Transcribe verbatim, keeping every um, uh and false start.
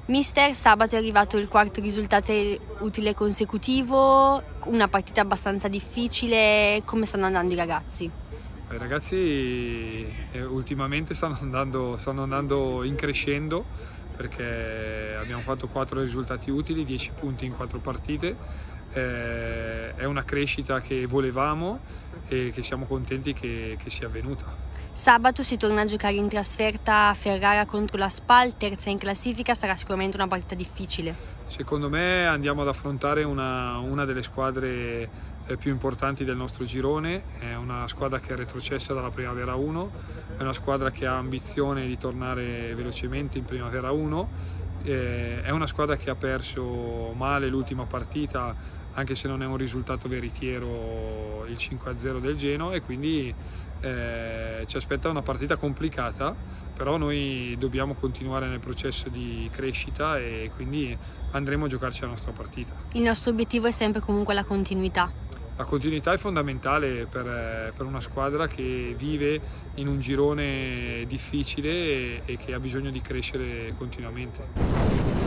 Mister, sabato è arrivato il quarto risultato utile consecutivo, una partita abbastanza difficile, come stanno andando i ragazzi? I ragazzi eh, ultimamente stanno andando, stanno andando in crescendo, perché abbiamo fatto quattro risultati utili, dieci punti in quattro partite, eh, è una crescita che volevamo e che siamo contenti che, che sia avvenuta. Sabato si torna a giocare in trasferta a Ferrara contro la Spal, terza in classifica, sarà sicuramente una partita difficile. Secondo me andiamo ad affrontare una, una delle squadre eh, più importanti del nostro girone, è una squadra che è retrocessa dalla Primavera uno, è una squadra che ha ambizione di tornare velocemente in Primavera uno, eh, è una squadra che ha perso male l'ultima partita, anche se non è un risultato veritiero il cinque a zero del Genoa, e quindi eh, ci aspetta una partita complicata, però noi dobbiamo continuare nel processo di crescita e quindi andremo a giocarci la nostra partita. Il nostro obiettivo è sempre comunque la continuità. La continuità è fondamentale per, per una squadra che vive in un girone difficile e, e che ha bisogno di crescere continuamente.